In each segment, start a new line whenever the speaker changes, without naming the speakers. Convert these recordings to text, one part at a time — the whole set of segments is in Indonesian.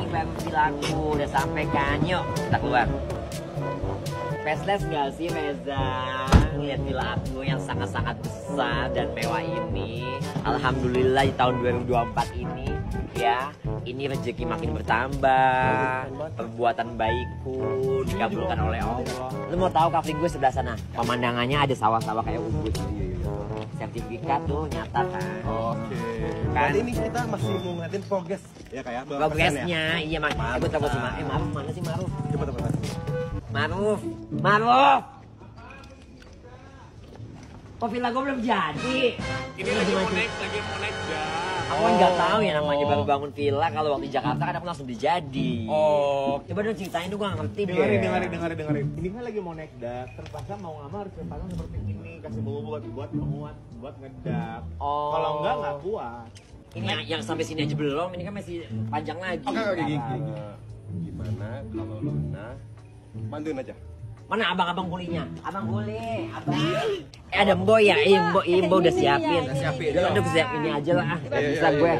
baru laku udah sampai kan, yuk kita keluar. Faceless gak sih Reza? Lihat villa aku yang sangat-sangat besar dan mewah ini. Alhamdulillah di tahun 2024 ini ya, ini rezeki makin bertambah, perbuatan baikku dikabulkan oleh Allah. Lu mau tahu kafe gue sebelah sana? Pemandangannya ada sawah-sawah kayak ubud. Sertifikat tuh nyata kan.
Oke.
Kan
Kali ini kita masih mau ngeliatin progres ya kayak
progresnya. Iya Mas. Aku takut sih Maruf, mana sih Maruf?
Coba.
Maruf. Maruf. Kok villa gue belum jadi?
Ini lagi mau naik dah.
Aku kan nggak tahu ya namanya baru bangun villa. Kalau waktu di Jakarta kan aku langsung dijadi.
Oh,
Coba dong ceritain tuh, gue nggak ngerti deh.
Dengerin. Ini kan lagi mau naik dak, terpaksa mau nggak mau harus terpasang seperti ini, kasih bau buat menguat, buat ngedak.
Oh.
Kalau nggak kuat.
Ini yang sampai sini aja belum. Ini kan masih panjang lagi.
Oke, gini. Gimana kalau Luna bantuin aja?
Mana abang-abang kulinya? Abang kuli, abang. Ada Mbok ya? Mbok udah siapin.
Udah siapin.
Udah siap ini aja lah. Gak bisa gue.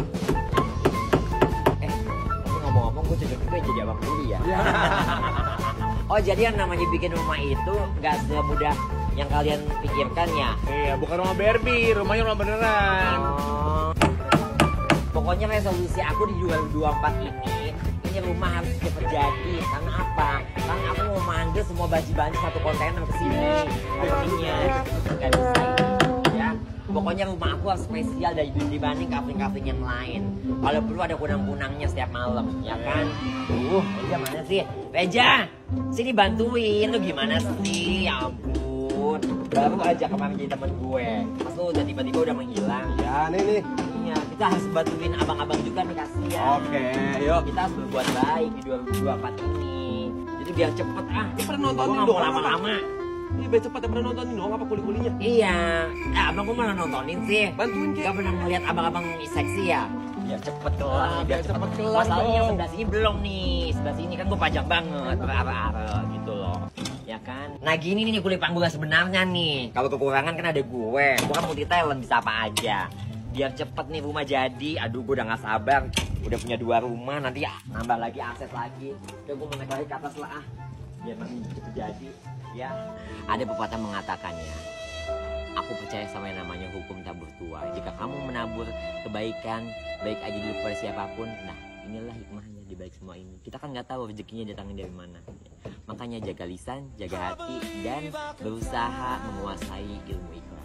Tapi ngomong-ngomong gue juga jadi abang kuli ya. Oh jadi yang namanya bikin rumah itu nggak semudah yang kalian pikirkan ya?
Iya, bukan rumah Barbie, rumahnya rumah beneran.
Oh. Pokoknya resolusi aku di 2024 ini rumah harus cepat jadi. Karena apa? Karena aku mau mandel semua banci-banci satu kontainer ke sini. Openingnya nggak bisa ya. Pokoknya rumah aku harus spesial dibanding kafe-kafe yang lain. Kalau perlu ada kunang-kunangnya setiap malam, ya kan? Reja mana sih? Reja, sini bantuin. Lu gimana sih? Ya ampun. Baru aja kemarin jadi temen gue. Pas lu udah tiba-tiba udah menghilang.
Ya, nih.
Iya, kita harus bantuin abang-abang juga nih, kasihan.
Oke, yuk.
Kita harus berbuat baik di 2024 ini. Jadi biar cepet
Dia pernah nontonin
Gua nggak
dong,
mau lama-lama.
Ini biar cepat, pernah nontonin dong apa kuli-kulinya?
Iya, abang gue malah nontonin sih.
Bantuin, Ki.
Gak pernah ngeliat abang-abang seksi ya. Biar cepet kelar, biar
cepet
cepet
kelar
Masalahnya yang
dong.
sebelah sini belum nih. Sebelah sini kan gue panjang banget, berara-ara gitu loh. Ya kan? Nah gini nih kulit panggungnya sebenarnya nih. Kalau kekurangan kan ada gue. Gue kan multi talent, bisa apa aja. Biar cepet nih rumah jadi. Aduh gue udah gak sabar. Udah punya 2 rumah, nanti ya nambah lagi aset lagi. Udah gue mau naik lagi ke atas lah. Biar makin cepet jadi. Ya, ada pepatah mengatakannya. Aku percaya sama yang namanya hukum tabur tuai. Jika kamu menabur kebaikan, baik aja dulu kepada siapapun. Nah, inilah hikmahnya di balik semua ini. Kita kan nggak tahu rezekinya datangnya dari mana. Makanya jaga lisan, jaga hati, dan berusaha menguasai ilmu ikhlas.